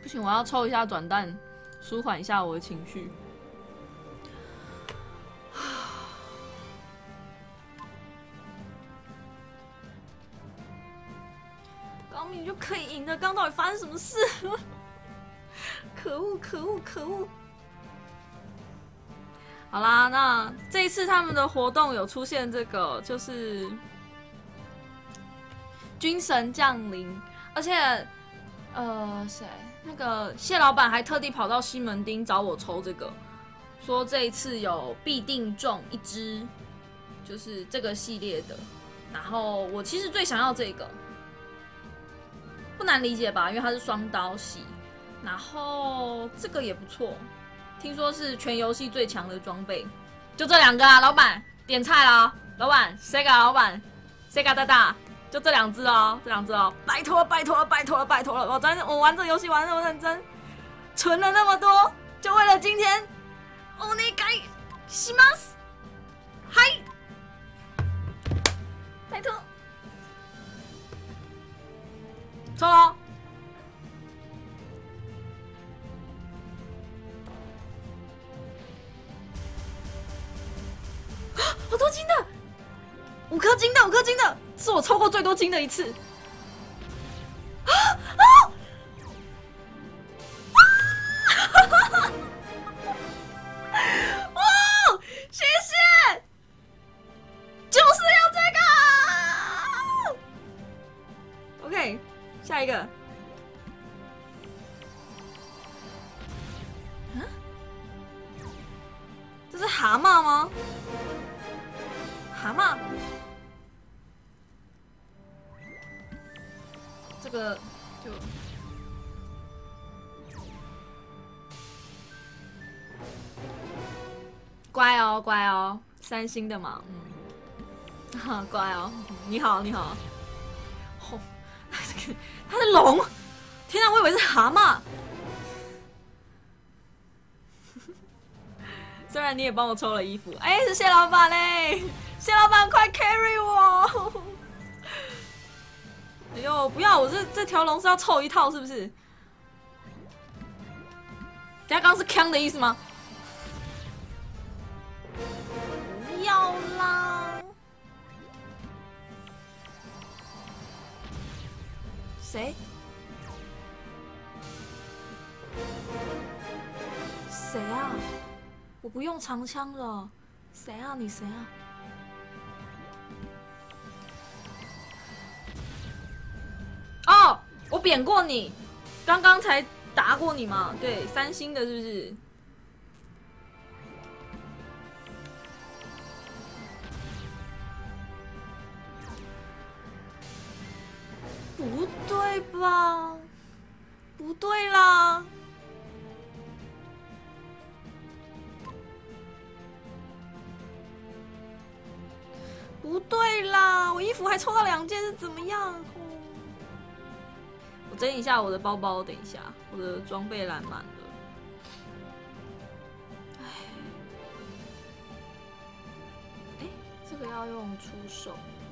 不行，我要抽一下转蛋，舒缓一下我的情绪。刚明明就可以赢的，刚到底发生什么事？可恶！可恶！可恶！好啦，那这一次他们的活动有出现这个，就是军神降临，而且谁？那个谢老板还特地跑到西门町找我抽这个，说这一次有必定中一支，就是这个系列的。然后我其实最想要这个，不难理解吧？因为它是双刀系。然后这个也不错，听说是全游戏最强的装备。就这两个啊，老板点菜啦！老板，Sega 老板，Sega 大大。就这两只哦，这两只哦，拜托了，拜托了，拜托了，拜托了！我玩这游戏玩得那么认真，存了那么多，就为了今天。お願いします。嗨，拜托，抽咯！好多金的，5颗金的，5颗金的。是我抽过最多金的一次。哇！谢谢，就是要这个。OK， 下一个。嗯？这是蛤蟆吗？蛤蟆。这个就乖哦，乖哦，3星的嘛，哈，乖哦，你好，你好。哦，它是龙，天啊，我以为是蛤蟆。虽然你也帮我抽了衣服，哎，是谢老板嘞，谢老板快 carry 我。哎呦，不要！我这条龙是要凑一套，是不是？等下刚刚是呛的意思吗？不要啦！谁？谁啊？我不用长枪了。谁啊？你谁啊？哦，我扁过你，刚刚才打过你嘛？对，3星的是不是？不对吧？不对啦！不对啦！我衣服还抽到2件是怎么样？我整理一下我的包包，等一下，我的装备栏满了。哎，这个要用出手，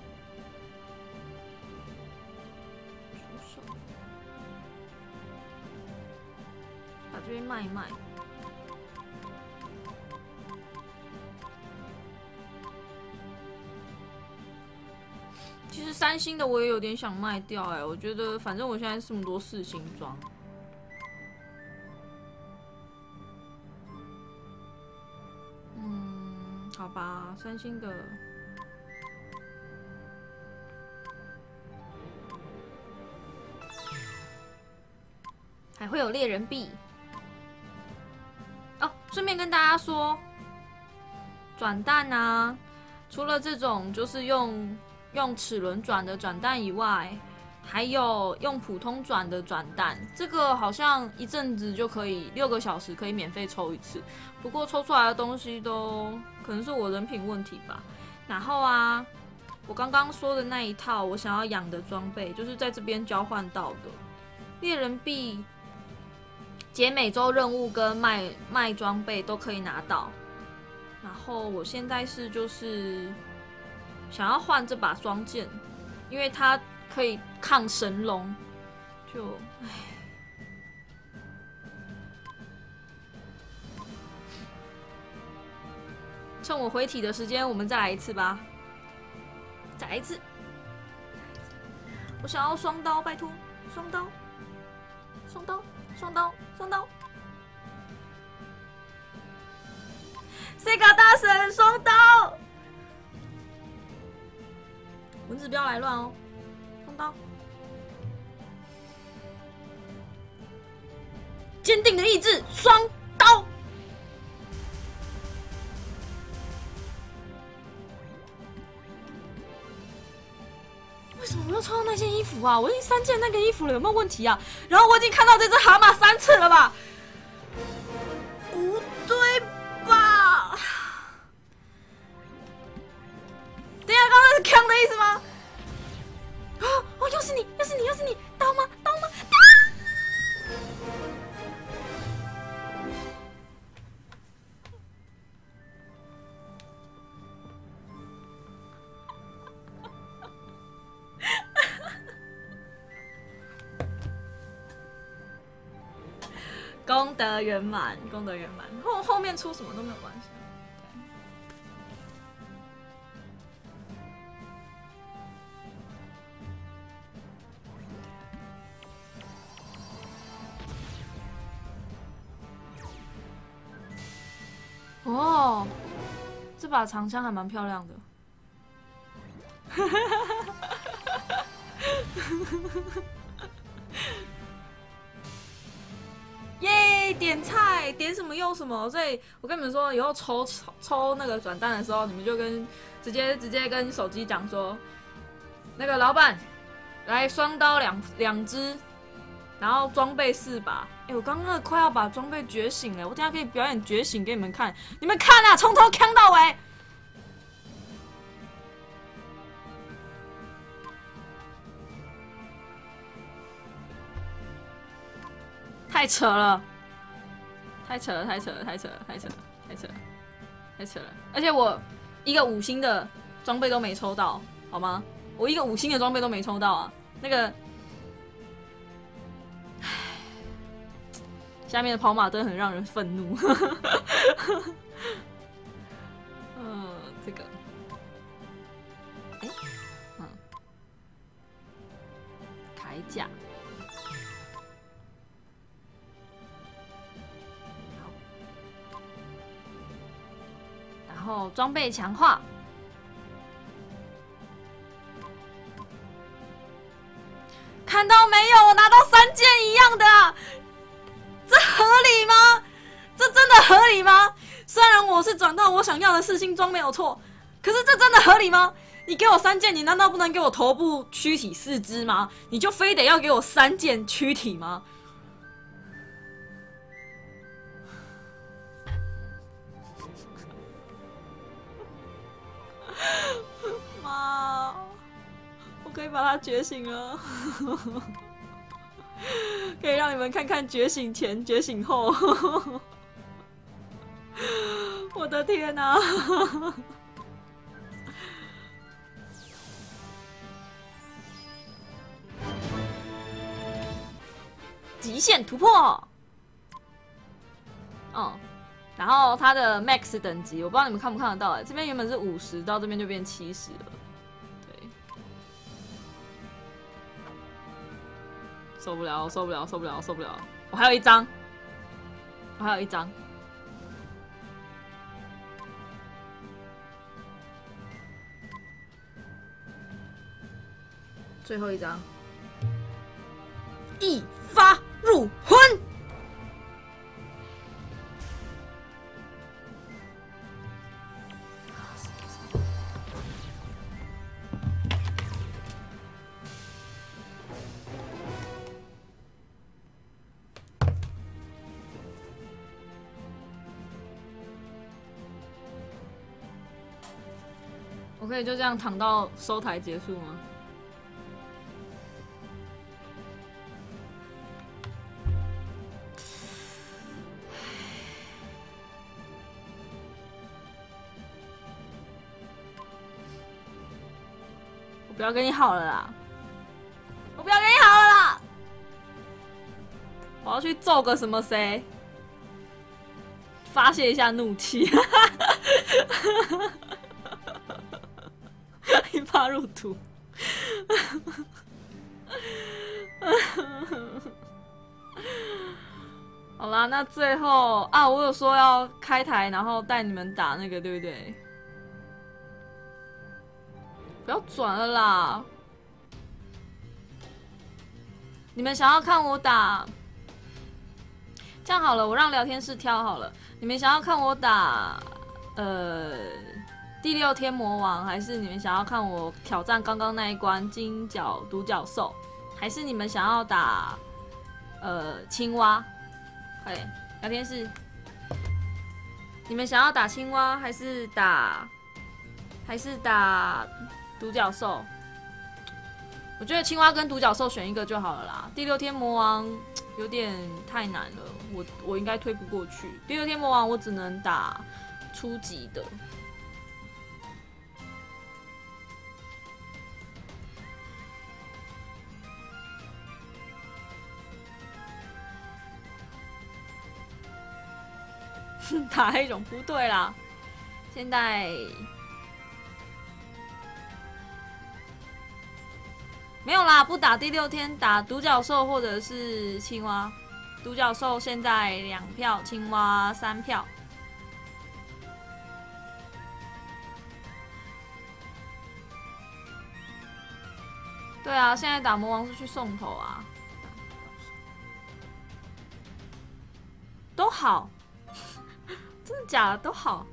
把这边卖一卖。其实3星的我也有点想卖掉哎，我觉得反正我现在这么多4星装，好吧，3星的还会有猎人币哦。顺便跟大家说，转蛋啊，除了这种就是用齿轮转的转蛋以外，还有用普通转的转蛋，这个好像一阵子就可以6个小时可以免费抽一次，不过抽出来的东西都可能是我人品问题吧。然后啊，我刚刚说的那一套我想要养的装备，就是在这边交换到的猎人币，解每周任务跟卖装备都可以拿到。然后我现在是就是想要换这把双剑，因为它可以抗神龙。就唉， 趁我回体的时间，我们再来一次吧。再来一次。我想要双刀，拜托，双刀，双刀，双刀，双刀。Sega 大神双刀，蚊子不要来乱哦，双刀。坚定的意志，双刀。为什么我又抽到那件衣服啊？我已经3件那个衣服了，有没有问题啊？然后我已经看到这只蛤蟆3次了吧？不对吧？等一下，刚刚是呛的意思吗？哦，又是你，又是你，又是你，刀吗？刀吗？刀！功德圆满，功德圆满。后面出什么都没有关系。哦，这把长枪还蛮漂亮的。耶！点菜，点什么用什么。所以我跟你们说，以后抽那个转蛋的时候，你们就直接跟手机讲说，那个老板，来双刀两只，然后装备4把。我刚刚快要把装备觉醒了，我等一下可以表演觉醒给你们看。你们看啊，从头扛到尾。太扯了，太扯了，太扯了，太扯了，太扯了，太扯了，太扯了！而且我一个5星的装备都没抽到，好吗？我一个5星的装备都没抽到啊！那个，下面的跑马灯很让人愤怒。这个，铠甲。然后装备强化，看到没有？我拿到3件一样的，这合理吗？这真的合理吗？虽然我是转到我想要的4星装没有错，可是这真的合理吗？你给我3件，你难道不能给我头部躯体4只吗？你就非得要给我3件躯体吗？妈，我可以把它觉醒了，可以让你们看看觉醒前、觉醒后。我的天哪！极限突破。然后它的 Max 等级，我不知道你们看不看得到这边原本是50，到这边就变70了。对，受不了，受不了，受不了，受不了！我还有一张，我还有一张。最后一张，一发入魂。我可以就这样躺到收台结束吗？我不要跟你好了啦！我不要跟你好了啦！我要去揍个什么谁，发泄一下怒气。 一发入土。好啦，那最后啊，我有说要开台，然后带你们打那个，对不对？不要转了啦！你们想要看我打？这样好了，我让聊天室挑好了。你们想要看我打第6天魔王，还是你们想要看我挑战刚刚那一关金角独角兽，还是你们想要打青蛙？快点，聊天室，你们想要打青蛙，还是打独角兽？我觉得青蛙跟独角兽选一个就好了啦。第6天魔王有点太难了，我应该推不过去。第6天魔王我只能打初级的。打黑种不对啦，现在没有啦，不打第6天，打独角兽或者是青蛙。独角兽现在2票，青蛙3票。对啊，现在打魔王是去送头啊，都好。真的假的都好，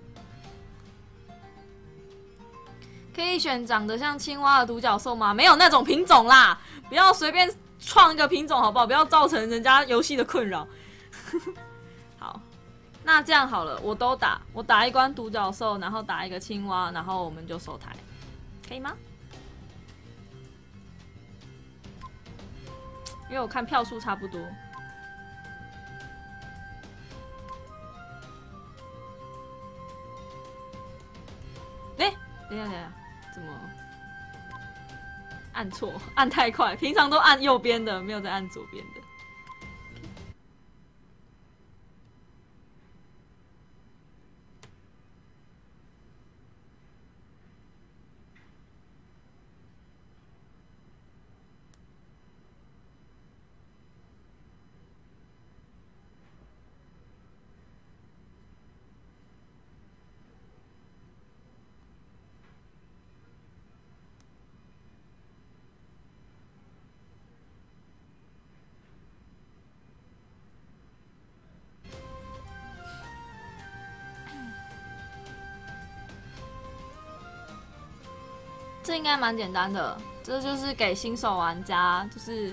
可以选长得像青蛙的独角兽吗？没有那种品种啦，不要随便创一个品种好不好？不要造成人家游戏的困扰。好，那这样好了，我都打，我打一关独角兽，然后打一个青蛙，然后我们就收台，可以吗？因为我看票数差不多。等一下，怎么按错？按太快，平常都按右边的，没有在按左边的。这应该蛮简单的，这就是给新手玩家，就是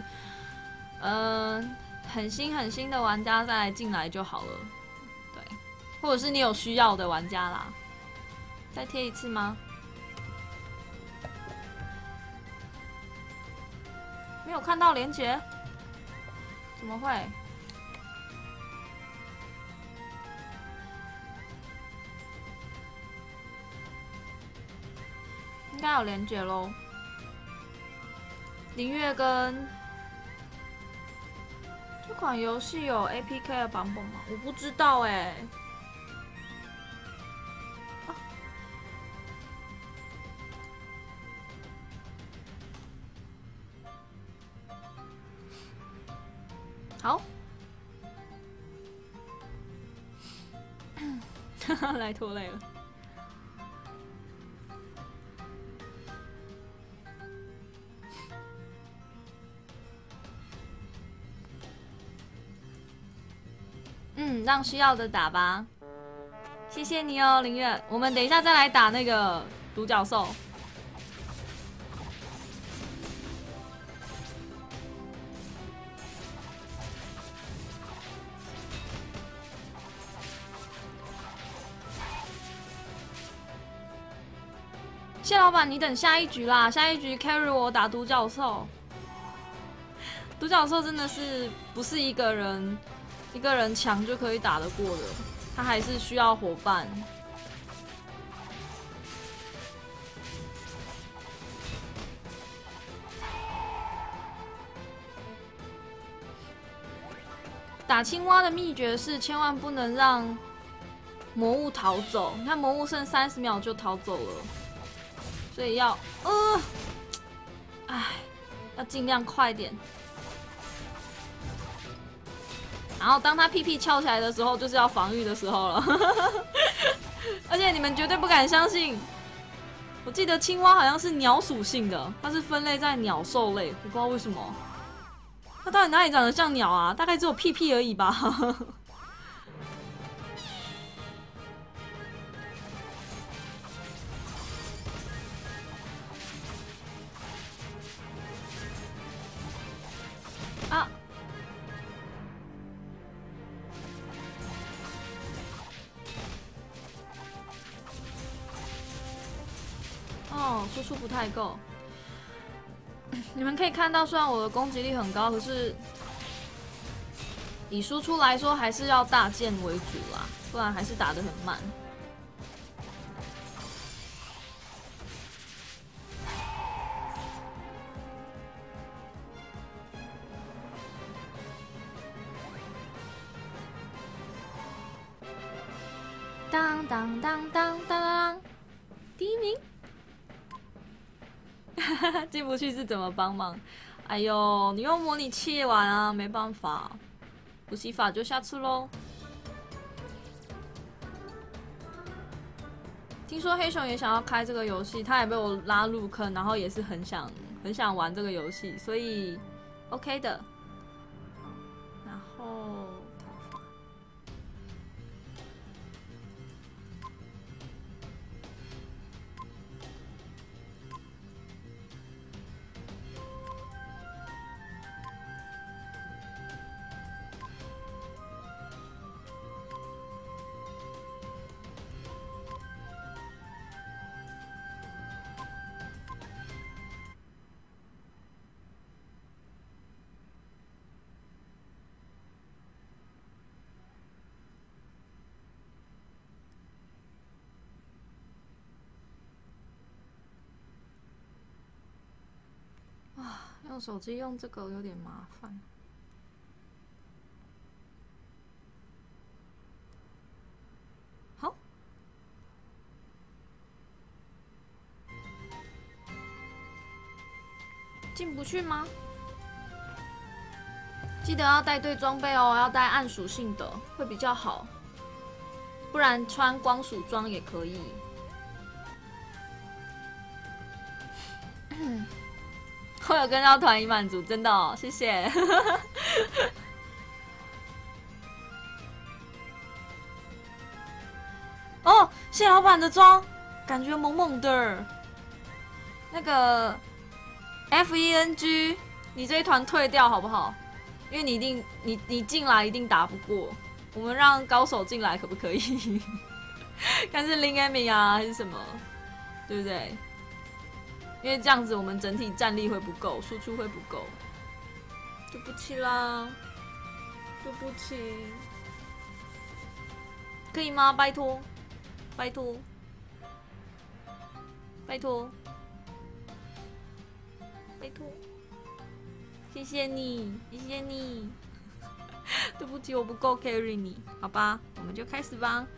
很新的玩家再进来就好了，对，或者是你有需要的玩家啦。再贴一次吗？没有看到连结，怎么会？应该有连结咯。林月跟这款游戏有 APK 的版本吗？我不知道哎。好，来拖累了。让需要的打吧，谢谢你哦，林月。我们等一下再来打那个独角兽。谢老板，你等下一局啦，下一局 carry 我打独角兽。独角兽真的是不是一个人强就可以打得过的，他还是需要伙伴。打青蛙的秘诀是千万不能让魔物逃走。你看魔物剩30秒就逃走了，所以要要尽量快点。然后当他屁屁翘起来的时候，就是要防御的时候了。而且你们绝对不敢相信，我记得青蛙好像是鸟属性的，它是分类在鸟兽类，我不知道为什么。它到底哪里长得像鸟啊？大概只有屁屁而已吧。啊！哦，输出不太够。你们可以看到，虽然我的攻击力很高，可是以输出来说，还是要大剑为主啦，不然还是打得很慢。当当当当当，第一名。进不去是怎么帮忙？哎呦，你用模拟器玩啊，没办法，补习法就下次喽。听说黑熊也想要开这个游戏，他也被我拉入坑，然后也是很想玩这个游戏，所以 OK 的。然后用手机用这个有点麻烦。好，进不去吗？记得要带对装备哦，要带暗属性的会比较好，不然穿光属装也可以。我有跟到团已满足，真的哦，谢谢。哦，谢老板的妆感觉猛猛的。那个 FENG， 你这一团退掉好不好？因为你进来一定打不过，我们让高手进来可不可以？看是 Link 啊还是什么，对不对？因为这样子我们整体战力会不够，输出会不够。对不起啦，对不起，可以吗？拜托，拜托，拜托，拜托，谢谢你，谢谢你。对不起，我不够 carry 你，好吧，我们就开始吧。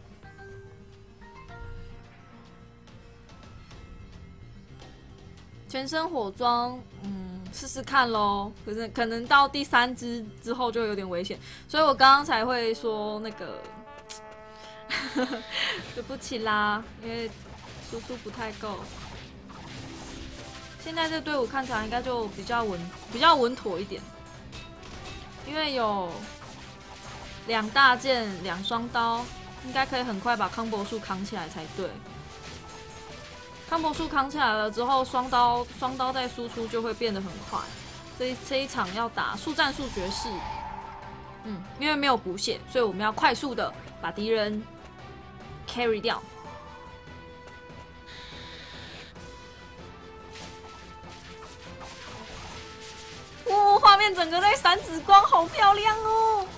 全身火装，试试看咯。可能到第3只之后就有点危险，所以我刚刚才会说那个，对不起啦，因为输出不太够。现在这队伍看起来应该就比较稳妥一点，因为有2大剑、2双刀，应该可以很快把康博树扛起来才对。康博树扛起来了之后，双刀再输出就会变得很快。这一场要打速战速决式，因为没有补血，所以我们要快速的把敌人 carry 掉。哇，画面整个在闪紫光，好漂亮哦！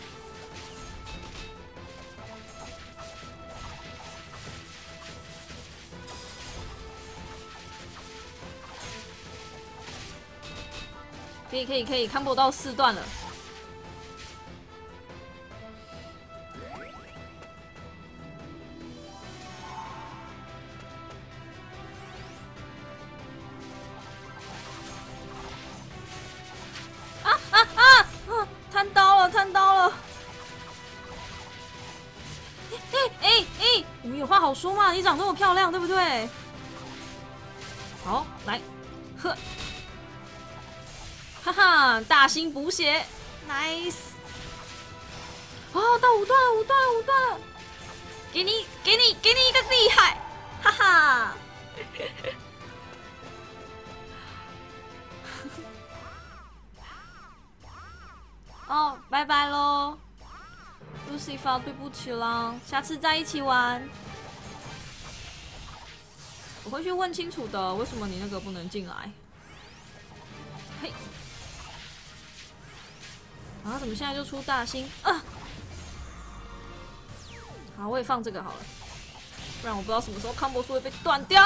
可以，看不到4段了。 好说嘛，你长这么漂亮，对不对？好，来，呵，哈哈，大星补血 ，nice。哦，到5段了，5段了，5段了，给你一个厉害，哈哈。哦，拜拜喽 ，Lucifer， 对不起啦，下次再一起玩。我会去问清楚的，为什么你那个不能进来？嘿，啊，怎么现在就出大星啊？好，我也放这个好了，不然我不知道什么时候康博树会被断掉。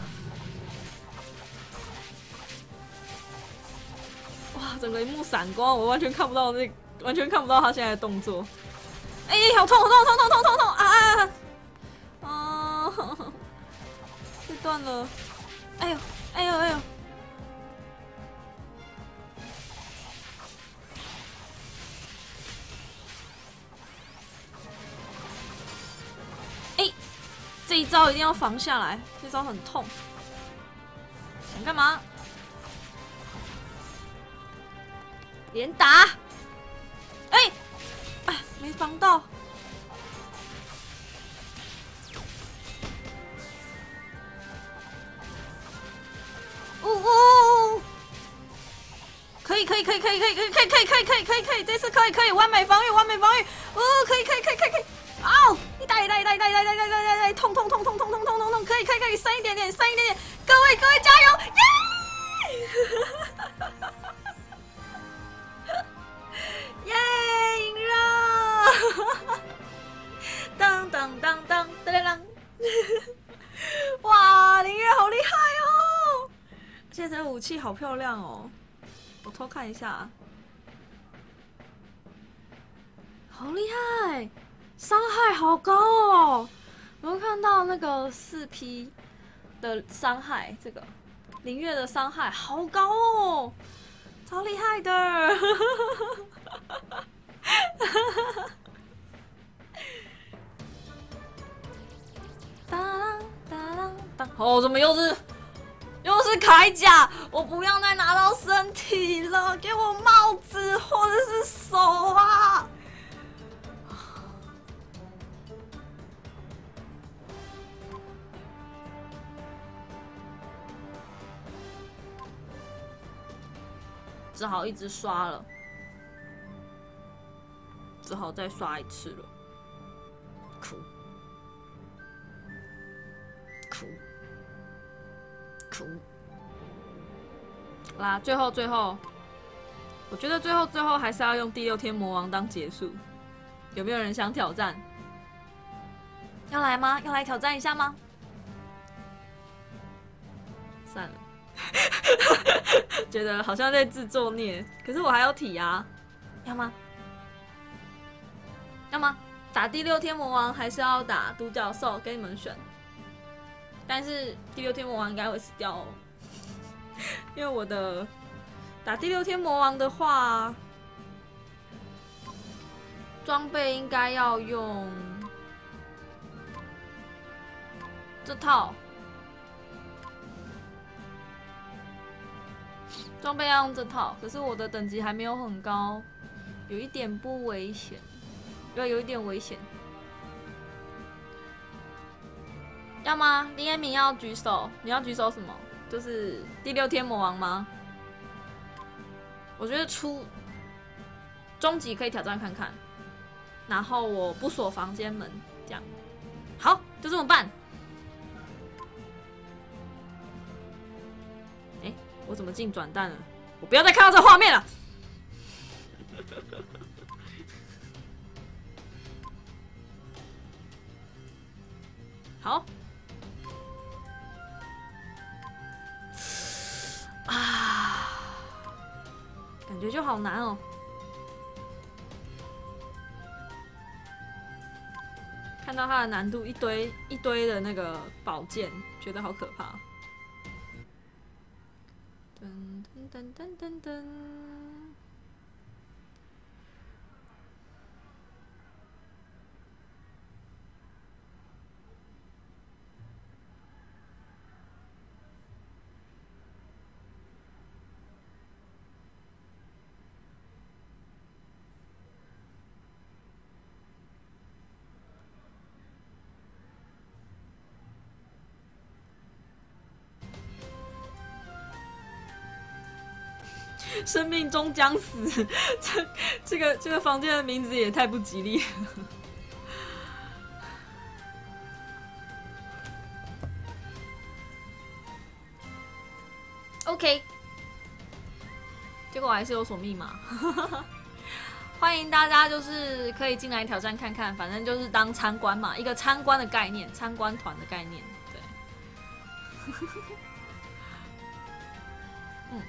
哇，整个一幕闪光，我完全看不到完全看不到他现在的动作。哎、好痛，好痛，痛痛痛痛痛啊！啊，被断了！哎呦，哎呦，哎呦！哎，这一招一定要防下来，这招很痛。想干嘛？连打！哎，哎，没防到。呜！可以，这次可以，完美防御，完美防御。哦，可以。嗷！一打，痛，可以，深一点点，各位加油！耶！耶，赢了！当，哇，林月好厉害哦！现在的武器好漂亮哦，我偷看一下，好厉害，伤害好高哦！我又看到那个4P 的伤害，这个林月的伤害好高哦，超厉害的！哦，怎么又是铠甲？我不要再拿到身体了，给我帽子或者是手啊！只好一直刷了，只好再刷一次了。哭。啦，最后，我觉得最后还是要用第6天魔王当结束。有没有人想挑战？要来吗？要来挑战一下吗？算了，觉得好像在自作孽。可是我还要体啊，要吗？打第6天魔王还是要打独角兽？给你们选。但是第6天魔王应该会死掉哦，因为我的打第6天魔王的话，装备应该要用这套，装备要用这套，可是我的等级还没有很高，有一点不危险，有一点危险。要吗？林彦敏要举手，你要举手什么？就是第6天魔王吗？我觉得终极可以挑战看看，然后我不锁房间门，这样好，就这么办。哎，我怎么进转蛋了？我不要再看到这画面了。好。啊，感觉就好难哦。看到它的难度，一堆的那个宝剑，觉得好可怕。噔。 生命终将死，这个房间的名字也太不吉利了。OK， 结果我还是有锁密码。欢迎大家，就是可以进来挑战看看，反正就是当参观嘛，一个参观的概念，参观团的概念，对。嗯，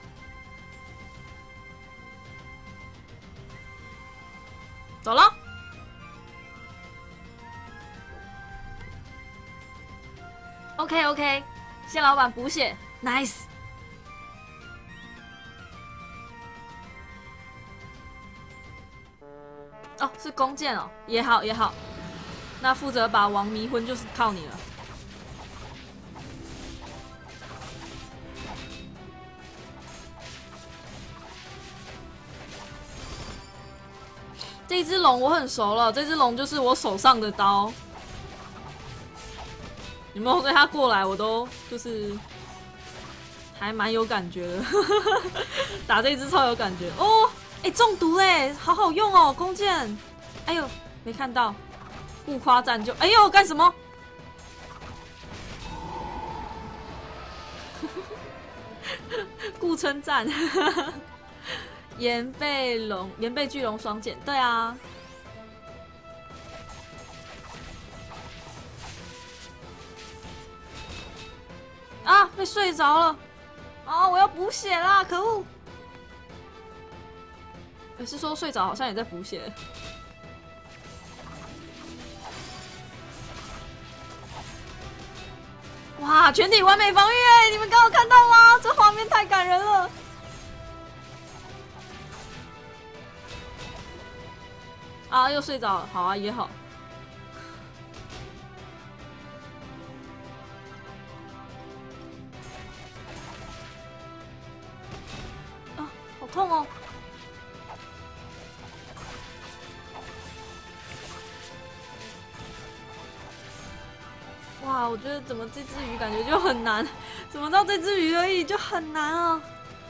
走了。OK， 谢老板补血 ，nice。哦，是弓箭哦，也好也好。那负责把王迷昏就是靠你了。这只龙我很熟了，这只龙就是我手上的刀。有没有对他过来，我都就是还蛮有感觉的。打这一只超有感觉哦。哎，中毒嘞，好好用哦，弓箭。哎呦，没看到，不夸赞就。哎呦，干什么？顾称赞。岩背巨龙双剑，对啊。啊，被睡着了。啊，我要补血啦，可恶！是说睡着好像也在补血。哇，全体完美防御哎！你们刚刚看到吗？这画面太感人了。啊，又睡着了，好啊，也好。啊，好痛哦！哇，我觉得怎么这只鱼感觉就很难，怎么到这只鱼而已就很难啊！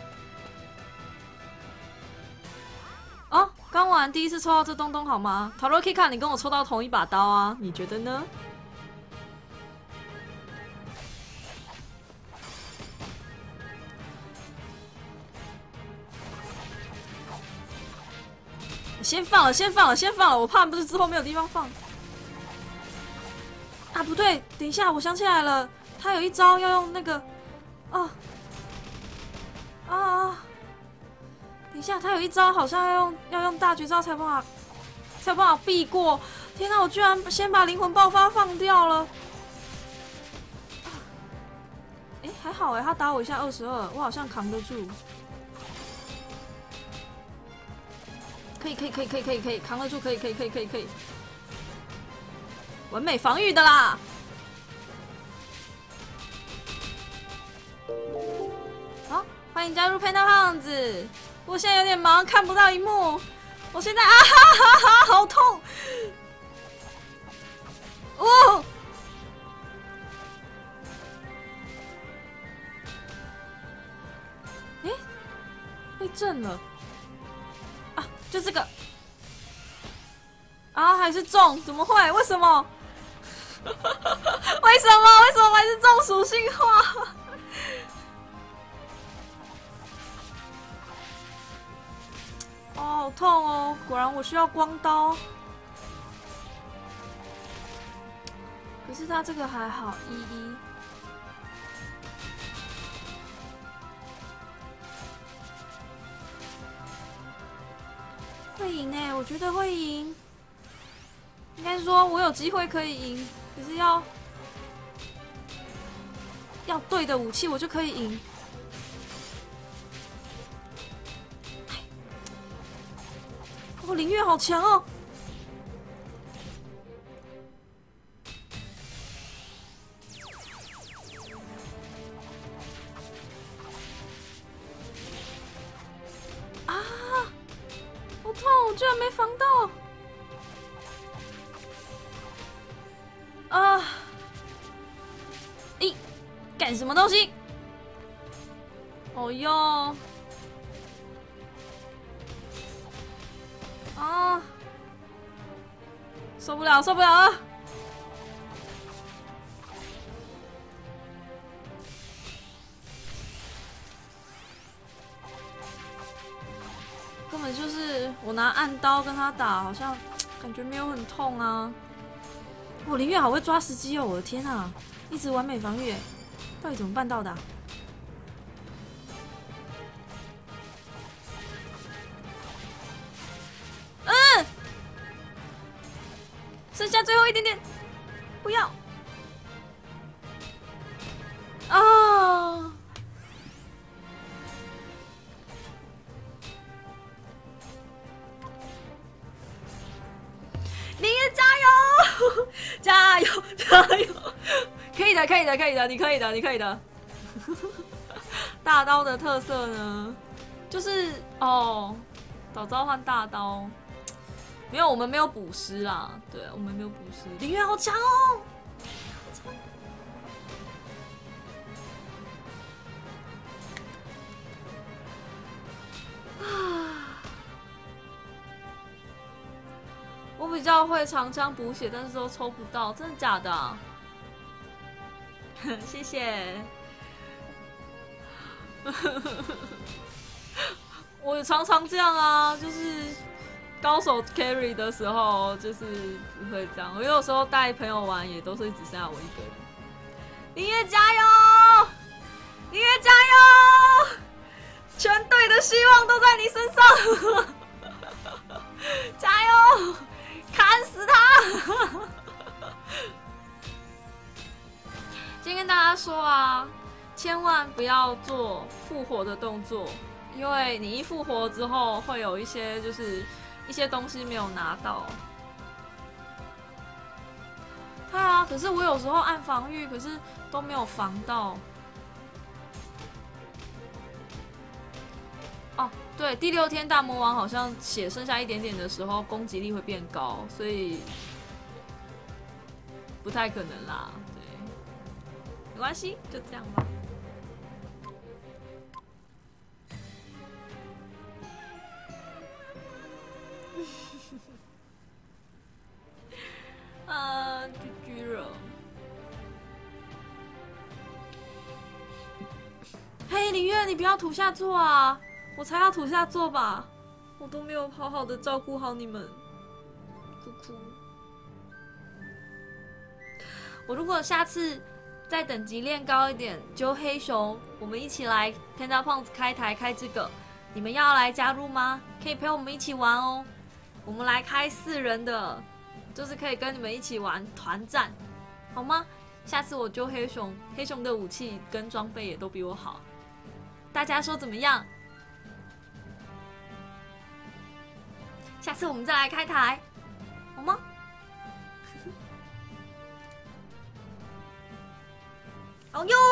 哦，刚玩第一次抽到这东东好吗？塔罗 Kika， 你跟我抽到同一把刀啊，你觉得呢？先放了，我怕不是之后没有地方放。啊，不对，等一下，我想起来了，他有一招要用那个，等一下，他有一招好像要用大绝招才有办法避过。天哪，我居然先把灵魂爆发放掉了。哎，还好哎，他打我一下22，我好像扛得住。可以，扛得住，可以。完美防御的啦！好，欢迎加入佩娜胖子。我现在有点忙，看不到荧幕。我现在啊哈哈哈，好痛！哦，哎，被震了。啊，就这个。啊，还是中？怎么会？为什么？为什么还是中属性化？哦，好痛哦！果然我需要光刀。可是他这个还好，11。会赢欸，我觉得会赢。应该说，我有机会可以赢，可是要对的武器，我就可以赢。哦，灵月好强哦！啊，好痛！我居然没防到。啊！咦，干什么东西？哦哟！ 受不了，受不了了！根本就是我拿暗刀跟他打，好像感觉没有很痛啊。我林月好会抓时机哦，我的天啊！一直完美防御，到底怎么办到的啊？剩下最后一点点，不要！啊！林月加油！加油！加油！可以的，可以的，可以的，你可以的，你可以的。大刀的特色呢，就是哦，早召唤大刀。没有，我们没有捕师啦。对，我们没有捕师。林月好强哦！我比较会长枪补血，但是都抽不到，真的假的啊？谢谢。我常常这样啊，就是高手 carry 的时候，就是不会这样。我有时候带朋友玩，也都是只剩下我一个人。林月加油！林月加油！全队的希望都在你身上，加油！砍死他！今天跟大家说啊，千万不要做复活的动作，因为你一复活之后，会有一些就是一些东西没有拿到。对啊，可是我有时候按防御，可是都没有防到。哦，对，第6天大魔王好像血剩下一点点的时候，攻击力会变高，所以不太可能啦。对，没关系，就这样吧。GG 了。嘿，林月，你不要土下座啊！我才要土下座吧？我都没有好好的照顾好你们，哭哭。我如果下次再等级练高一点，揪黑熊，我们一起来 Panda 胖子开台开这个，你们要来加入吗？可以陪我们一起玩哦。我们来开4人的，就是可以跟你们一起玩团战，好吗？下次我揪黑熊，黑熊的武器跟装备也都比我好，大家说怎么样？下次我们再来开台，好吗？好哟！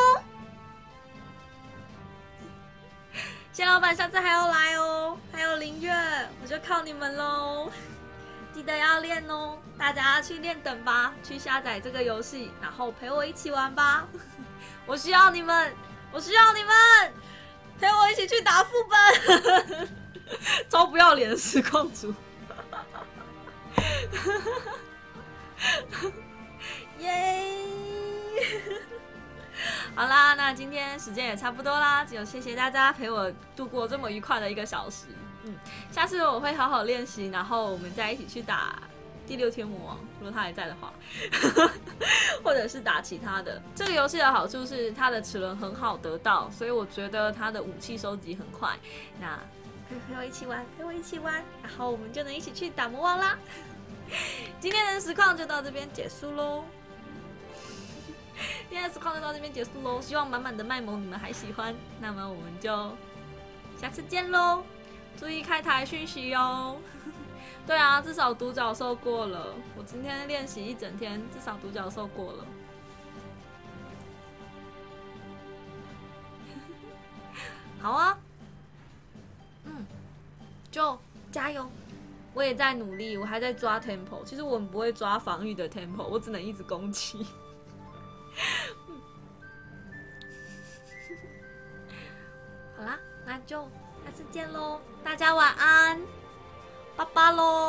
谢老板，下次还要来哦。还有林月，我就靠你们喽！记得要练哦，大家去练等吧，去下载这个游戏，然后陪我一起玩吧。我需要你们，我需要你们，陪我一起去打副本。超不要脸的实况主。耶！好啦，那今天时间也差不多啦，就谢谢大家陪我度过这么愉快的1个小时。下次我会好好练习，然后我们再一起去打第6天魔王，如果他还在的话，或者是打其他的。这个游戏的好处是它的齿轮很好得到，所以我觉得它的武器收集很快。那陪我一起玩，陪我一起玩，然后我们就能一起去打魔王啦。今天的实况就到这边结束喽。今天的实况就到这边结束喽，希望满满的卖萌你们还喜欢，那么我们就下次见喽，注意开台讯息哦。对啊，至少独角兽过了，我今天练习一整天，至少独角兽过了。好啊，就加油！我也在努力，我还在抓 tempo。其实我们不会抓防御的 tempo， 我只能一直攻击。好啦，那就下次见喽，大家晚安，拜拜喽。